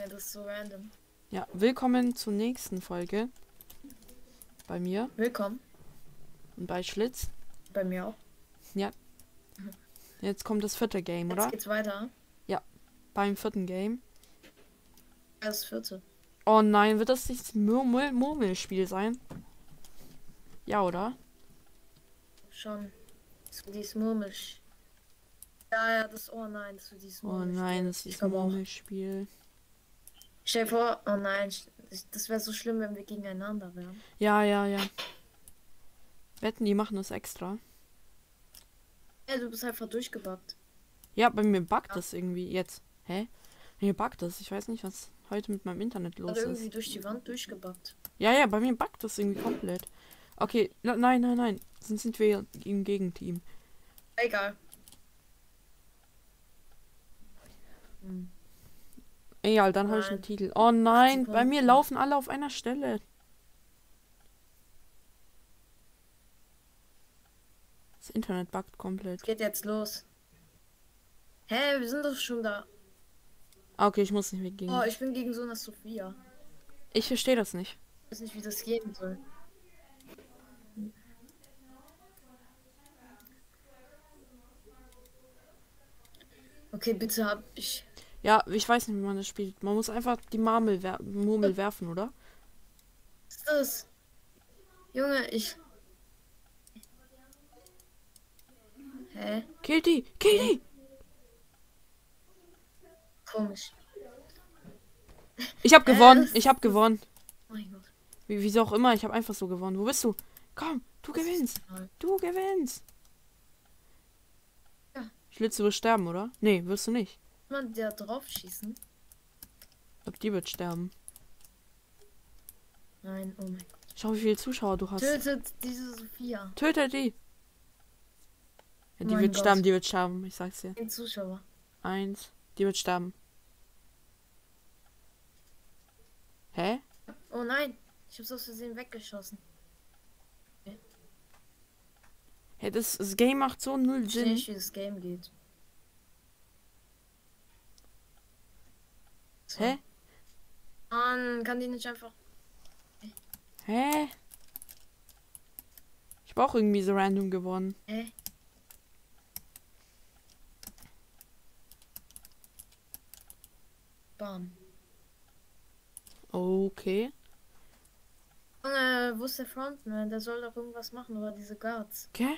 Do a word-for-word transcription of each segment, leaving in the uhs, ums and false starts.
Ja, das ist so random. Ja, willkommen zur nächsten Folge. Bei mir Willkommen. und bei Schlitz. Bei mir auch. Jetzt kommt das vierte Game, Jetzt oder? geht's weiter. Beim vierten Game. Das vierte. Oh nein, wird das nicht das Murmel Murmelspiel sein? Ja, oder? Schon. So dieses Murmelsch. Ja, ja, das. Oh nein, das ist dieses Oh Murmelspiel. nein, das Ich ist ein glaub auch. Murmelspiel. Stell dir vor, oh nein, ich- das wäre so schlimm, wenn wir gegeneinander wären. Ja, ja, ja. Wetten, die machen das extra. Ja, du bist einfach durchgebackt. Ja, bei mir buggt Ja. das irgendwie jetzt. Hä? Bei mir buggt das. Ich weiß nicht, was heute mit meinem Internet los Oder irgendwie ist. durch die Wand durchgebackt. Ja, ja, bei mir buggt das irgendwie komplett. Okay, na, nein, nein, nein. Sonst sind wir im Gegenteam. Egal. Hm. Egal, dann habe ich Nein. einen Titel. Oh nein, bei mir Sekunden. laufen alle auf einer Stelle. Das Internet buggt komplett. Es geht jetzt los. Hä, wir sind doch schon da. Ah, okay, ich muss nicht weggehen. Oh, ich bin gegen so eine Sophia. Ich verstehe das nicht. Ich weiß nicht, wie das gehen soll. Okay, bitte hab ich. Ja, ich weiß nicht, wie man das spielt. Man muss einfach die Marmel wer Murmel werfen, oder? Was ist das? Junge, ich. Hä? Kill die! Kill die! Komisch. Ich hab Hä, gewonnen! das- Ich hab gewonnen! Oh mein Gott. Wie, wieso auch immer, ich habe einfach so gewonnen. Wo bist du? Komm, du Das ist gewinnst! toll. Du gewinnst! Ja. Schlitz, du wirst sterben, oder? Nee, wirst du nicht. Kann man da drauf schießen? Ich glaube, die wird sterben. Nein, oh mein Gott. Schau, wie viele Zuschauer du hast. Tötet diese Sophia. Töte die! Ja, die Mein wird Gott. sterben, die wird sterben. Ich sag's dir. Ein Zuschauer. Eins. Die wird sterben. Hä? Oh nein, ich hab's aus Versehen weggeschossen. Hä, das, das Game macht so null Ich verstehe Sinn. nicht, wie das Game geht. So. Hä? Mann, kann die nicht einfach. Hä? Ich hab auch irgendwie so random gewonnen. Hä? Bam. Okay. Junge, wo ist der Frontman? Der soll doch irgendwas machen, oder diese Guards. Okay.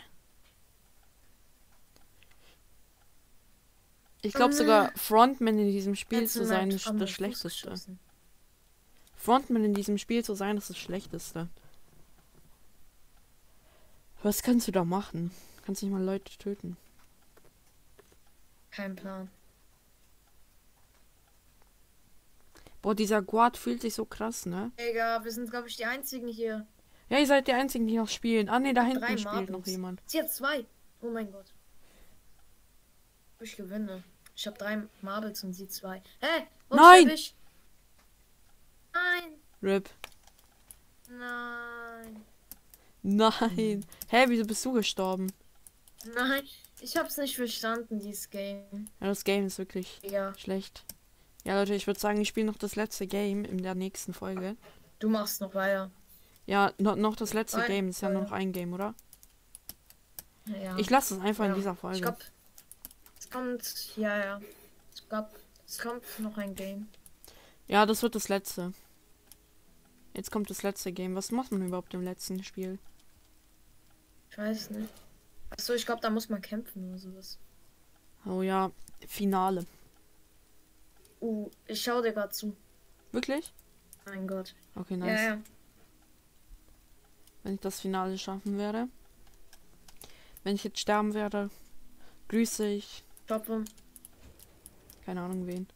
Ich glaube sogar, Frontman in diesem Spiel Jetzt zu in sein, meinen ist armen das Fuß Schlechteste. geschossen. Frontman in diesem Spiel zu sein, ist das Schlechteste. Was kannst du da machen? Kannst nicht mal Leute töten. Kein Plan. Boah, dieser Guard fühlt sich so krass, ne? Digga, wir sind, glaube ich, die einzigen hier. Ja, ihr seid die Einzigen, die noch spielen. Ah, ne, da hinten Drei spielt noch Marbles. jemand. Sie hat zwei. Oh mein Gott. Ich gewinne. Ich habe drei Marbles und sie zwei. Hä? Wo Nein! bin ich? Nein! Rip. Nein! Nein. Hä, wieso bist du gestorben? Nein! Ich hab's nicht verstanden, dieses Game. Ja, das Game ist wirklich Ja, schlecht. Ja, Leute, ich würde sagen, ich spiele noch das letzte Game in der nächsten Folge. du machst noch weiter. Ja, no, noch das letzte Ein- Game. Ist ja äh, nur noch ein Game, oder? Ja. Ich lasse es einfach ja. in dieser Folge. Ich glaub, es kommt. Ja, ja. Ich glaub, es kommt noch ein Game. Ja, das wird das letzte. Jetzt kommt das letzte Game. Was macht man überhaupt im letzten Spiel? Ich weiß nicht. Achso, ich glaube, da muss man kämpfen oder sowas. Oh ja, Finale. Uh, ich schau dir gerade zu. Wirklich? Mein Gott. Okay, nice. Ja, ja. Wenn ich das Finale schaffen werde. Wenn ich jetzt sterben werde, grüße ich. Stoppe. Keine Ahnung wen.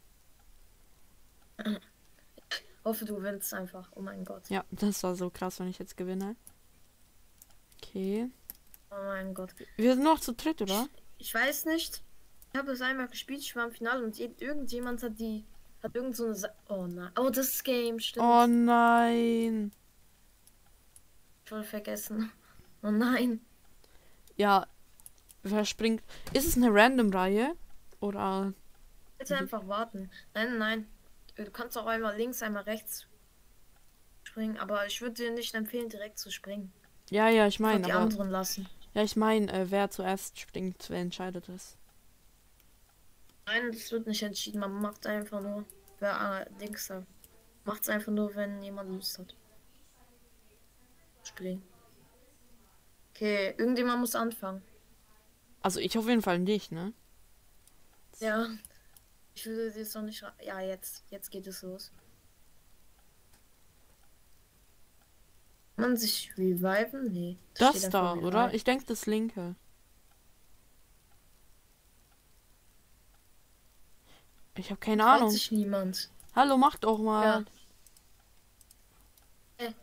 Hoffe, du willst einfach. Oh mein Gott. Ja, das war so krass, wenn ich jetzt gewinne. Okay. Oh mein Gott. Wir sind noch zu dritt, oder? Ich weiß nicht. Ich habe es einmal gespielt, ich war im Finale und je- irgendjemand hat die. Hat irgend so eine. Sa oh nein. Oh, das Game, stimmt. Oh nein. Voll vergessen. Oh nein. Ja, wer springt? Ist es eine Random-Reihe? Oder? Bitte einfach warten. Nein, nein. Du kannst auch einmal links, einmal rechts springen, aber ich würde dir nicht empfehlen, direkt zu springen. Ja, ja, ich Ich meine, die aber. anderen lassen. Ja, ich meine, äh, wer zuerst springt, wer entscheidet es. Nein, das wird nicht entschieden. Man macht einfach nur, wer äh, Dings da. Macht es einfach nur, wenn jemand Lust hat. Springen. Okay, irgendjemand muss anfangen. Also ich auf jeden Fall nicht, ne? Ja. Ich würde jetzt noch nicht. ra- Ja, jetzt. Jetzt geht es los. Kann man sich reviven? Nee. Das steht da, einfach oder? revive. Ich denke das linke. Ich habe keine Traut Ahnung. sich niemand. Hallo, mach doch mal. Ja. Äh.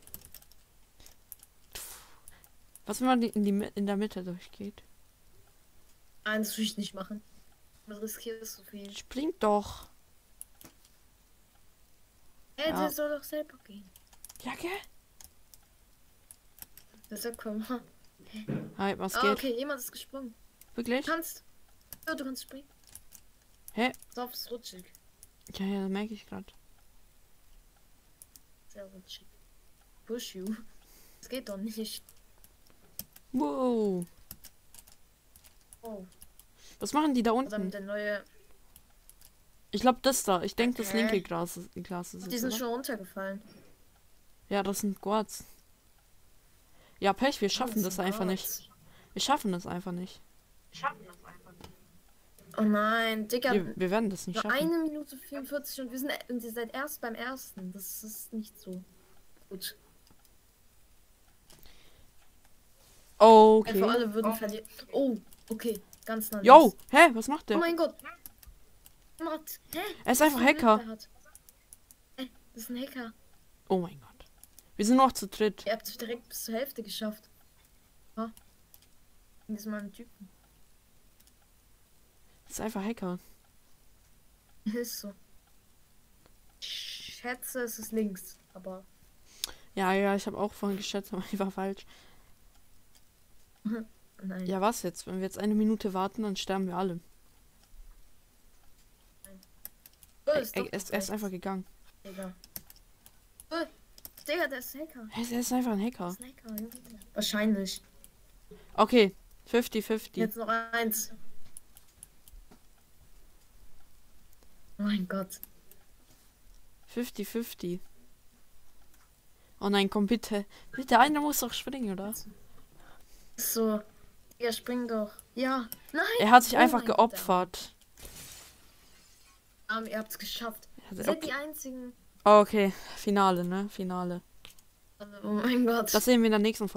Was, wenn man die- in, die, Mi- in der Mitte durchgeht? Nein, das will ich nicht machen. Man riskiert so viel. Springt doch. Hey, Ja. der soll doch selber gehen. Ja, gell? Das ist ja komm. Hi, was Ah, geht? okay, jemand ist gesprungen. Wirklich? Du kannst. Ja, du kannst springen. Hä? Drauf ist rutschig. Ja, ja, merke ich gerade. Sehr rutschig. Push you. Das geht doch nicht. Wow. Oh. Was machen die da Oder unten? mit der neue. Ich glaube das da. Ich denke das Hä? linke Glas ist, Glas ist Die es, sind oder? schon runtergefallen. Ja, das sind Guards. Ja, Pech, wir schaffen Oh, das sind einfach Guards. nicht. Wir schaffen das einfach nicht. Oh nein, Digga. Wir, wir werden das nicht Nur schaffen. eine Minute vierundvierzig und wir sind und ihr seid erst beim ersten. Das ist nicht so gut. Okay. Einfach alle würden verlieren. Oh, okay. Ganz nah. Yo, links. hä, was macht Oh der? mein Gott. Matt, hä? Er ist Was einfach für ein Bild Hacker. der hat. Hä, das ist ein Hacker. Oh mein Gott. Wir sind noch zu dritt. Ihr habt es direkt bis zur Hälfte geschafft. Ja. Das ist mal ein Typen. Das ist einfach Hacker. Ist so. Ich schätze, es ist links, aber. Ja, ja, ich habe auch vorhin geschätzt, aber ich war falsch. Nein. Ja, was jetzt? Wenn wir jetzt eine Minute warten, dann sterben wir alle. Oh, Er, ist doch er, ist, er ist einfach gegangen. Digga. Oh, Digga, der ist Hacker. Er ist, er ist einfach ein Hacker. Das ist ein Hacker, Junge. Wahrscheinlich. Okay, fünfzig fünfzig. Jetzt noch eins. Oh mein Gott. fünfzig fünfzig. Oh nein, komm bitte. Bitte, einer muss doch springen, oder? So. Ja, spring doch. Ja. Nein. Er hat sich Oh einfach mein Gott, geopfert. Arm, ihr habt es geschafft. Ja, Ihr seid okay. die einzigen. Okay, Finale, ne? Finale. Oh mein Gott. Das sehen wir in der nächsten Folge.